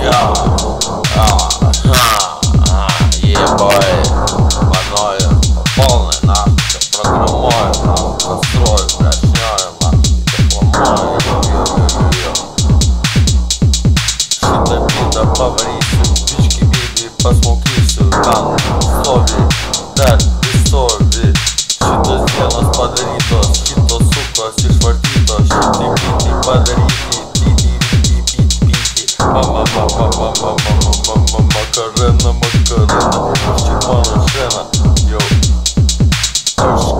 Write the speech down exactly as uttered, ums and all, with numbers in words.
Yeah, ah, ah, ah, yeah, boy. Паранойя полная, нахуй, все программою, нахуй, застрою, брачнёю, нахуй, декламою, йо-йо-йо-йо. Шита бита, поварите, спички, биби, посмокишь, ран, слови, дать, бессови. Шита сделано с подарито, шито, сука, си швартито, шиты, биты, подарите, мама, мама, мама, мама, мама, макарена, макарена, чемпана, жена, йоу.